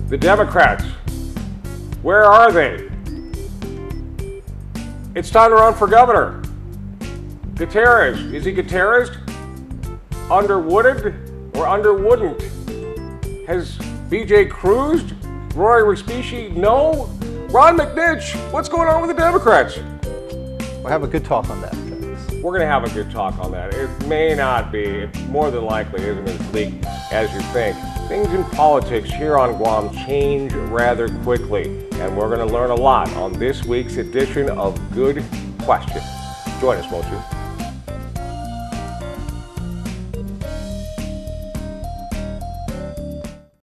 The Democrats, where are they? It's time to run for governor. Gutierrez, is he Gutierrez? Underwooded or underwouldn't? Has BJ cruised? Roy Respici, no? Ron McNinch, what's going on with the Democrats? We'll have a good talk on that, Travis. We're going to have a good talk on that. It may not be, it more than likely isn't as bleak as you think. Things in politics here on Guam change rather quickly, and we're going to learn a lot on this week's edition of Good Question. Join us, won't you?